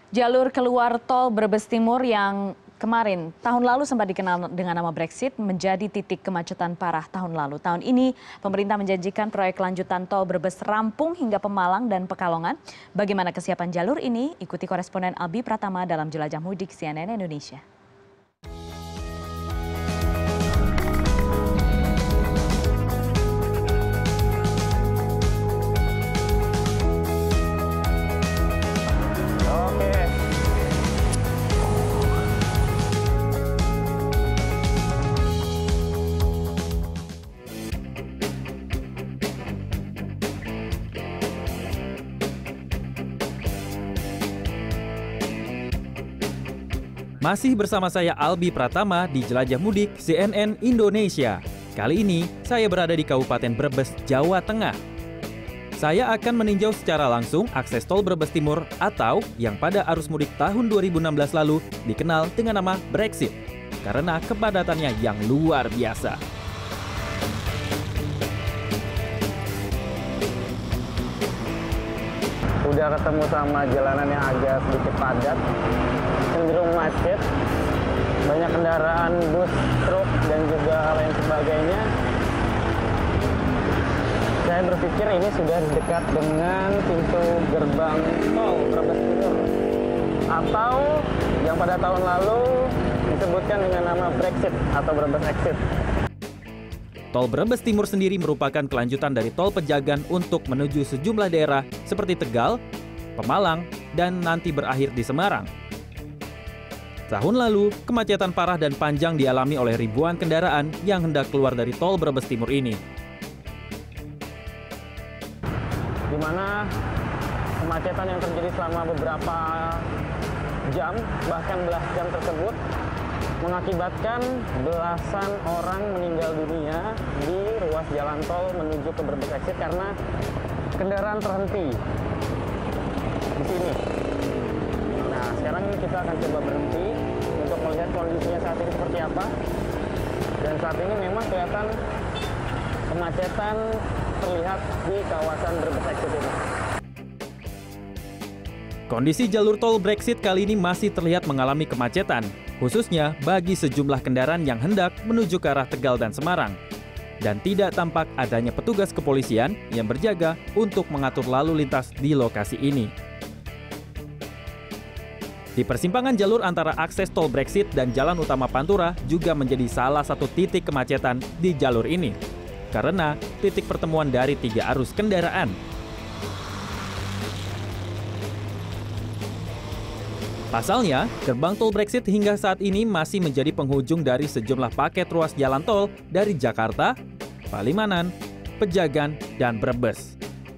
Jalur keluar tol Brebes Timur yang kemarin tahun lalu sempat dikenal dengan nama Brexit menjadi titik kemacetan parah tahun lalu. Tahun ini pemerintah menjanjikan proyek lanjutan tol Brebes rampung hingga Pemalang dan Pekalongan. Bagaimana kesiapan jalur ini? Ikuti koresponden Albi Pratama dalam Jelajah Mudik CNN Indonesia. Masih bersama saya Albi Pratama di Jelajah Mudik CNN Indonesia. Kali ini saya berada di Kabupaten Brebes, Jawa Tengah. Saya akan meninjau secara langsung akses tol Brebes Timur atau yang pada arus mudik tahun 2016 lalu dikenal dengan nama Brexit karena kepadatannya yang luar biasa. Udah ketemu sama jalanan yang agak sedikit padat, cenderung macet, banyak kendaraan bus, truk, dan juga hal lain sebagainya. Saya berpikir ini sudah dekat dengan pintu gerbang tol Brebes Timur, atau yang pada tahun lalu disebutkan dengan nama Brexit atau Brebes Exit. Tol Brebes Timur sendiri merupakan kelanjutan dari tol Pejagan untuk menuju sejumlah daerah seperti Tegal, Pemalang, dan nanti berakhir di Semarang. Tahun lalu, kemacetan parah dan panjang dialami oleh ribuan kendaraan yang hendak keluar dari tol Brebes Timur ini. Di mana kemacetan yang terjadi selama beberapa jam, bahkan belas jam tersebut, mengakibatkan belasan orang meninggal dunia di ruas jalan tol menuju ke Brebes Exit karena kendaraan terhenti di sini. Nah, sekarang kita akan coba berhenti untuk melihat kondisinya saat ini seperti apa. Dan saat ini memang kelihatan kemacetan terlihat di kawasan Brebes Exit ini. Kondisi jalur tol Brexit kali ini masih terlihat mengalami kemacetan, khususnya bagi sejumlah kendaraan yang hendak menuju ke arah Tegal dan Semarang. Dan tidak tampak adanya petugas kepolisian yang berjaga untuk mengatur lalu lintas di lokasi ini. Di persimpangan jalur antara akses tol Brexit dan jalan utama Pantura juga menjadi salah satu titik kemacetan di jalur ini, karena titik pertemuan dari 3 arus kendaraan. Pasalnya, gerbang tol Brexit hingga saat ini masih menjadi penghujung dari sejumlah paket ruas jalan tol dari Jakarta, Palimanan, Pejagan, dan Brebes.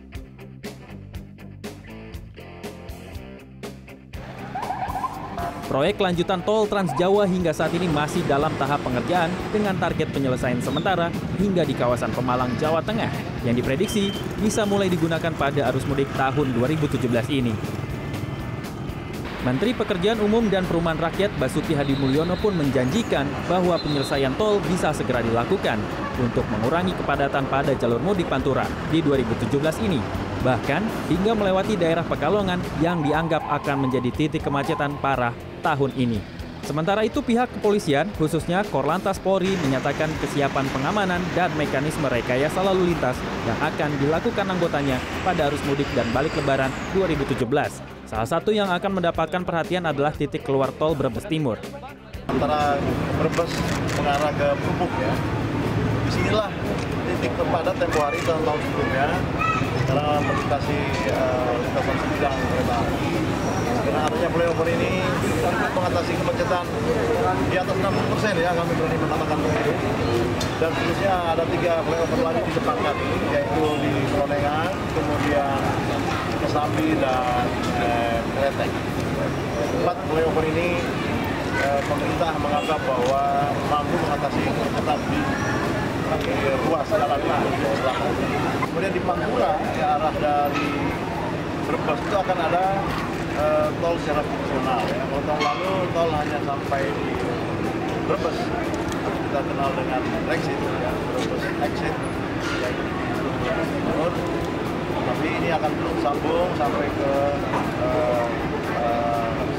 Proyek lanjutan tol Trans Jawa hingga saat ini masih dalam tahap pengerjaan dengan target penyelesaian sementara hingga di kawasan Pemalang, Jawa Tengah, yang diprediksi bisa mulai digunakan pada arus mudik tahun 2017 ini. Menteri Pekerjaan Umum dan Perumahan Rakyat Basuki Hadimulyono pun menjanjikan bahwa penyelesaian tol bisa segera dilakukan untuk mengurangi kepadatan pada jalur mudik Pantura di 2017 ini. Bahkan hingga melewati daerah Pekalongan yang dianggap akan menjadi titik kemacetan parah tahun ini. Sementara itu pihak kepolisian, khususnya Korlantas Polri, menyatakan kesiapan pengamanan dan mekanisme rekayasa lalu lintas yang akan dilakukan anggotanya pada arus mudik dan balik lebaran 2017. Salah satu yang akan mendapatkan perhatian adalah titik keluar tol Brebes Timur. Antara Brebes mengarah ke Pupuk ya, disinilah titik terpadat tempo hari tahun sebelumnya karena melintasi lintasan sebidang kereta api. Dengan adanya flyover ini untuk mengatasi kemacetan di atas 60% ya, kami berani mengatakan begitu. Dan seterusnya ada 3 flyover lagi di depan kami, yaitu di Pelonengan, kemudian Kesambi, dan Kretek. 4 flyover ini pemerintah menganggap bahwa mampu mengatasi kemacetan di ruas jalan selatan. Kemudian di Pantura, ke arah dari Brebes itu akan ada tol secara fungsional ya. Kalau tahun lalu tol hanya sampai di Brebes, kita kenal dengan Brexit ya, Brebes Exit, yaitu di Timur. Tapi ini akan terus sambung sampai ke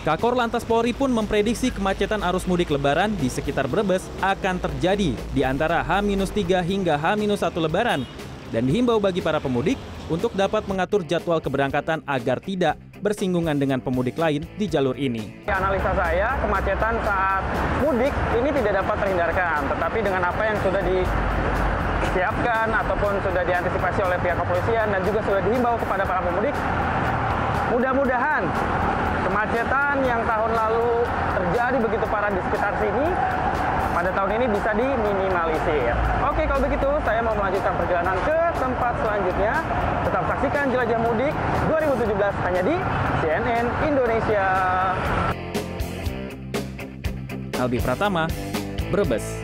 Kakor Lantas Polri pun memprediksi kemacetan arus mudik Lebaran di sekitar Brebes akan terjadi di antara H-3 hingga H-1 Lebaran dan dihimbau bagi para pemudik untuk dapat mengatur jadwal keberangkatan agar tidak bersinggungan dengan pemudik lain di jalur ini. Analisa saya, kemacetan saat mudik ini tidak dapat terhindarkan, tetapi dengan apa yang sudah disiapkan ataupun sudah diantisipasi oleh pihak kepolisian dan juga sudah dihimbau kepada para pemudik, mudah-mudahan kemacetan yang tahun lalu terjadi begitu parah di sekitar sini pada tahun ini bisa diminimalisir. Oke, kalau begitu saya mau melanjutkan perjalanan ke tempat selanjutnya. Tetap saksikan Jelajah Mudik 2017 hanya di CNN Indonesia. Albi Pratama, Brebes.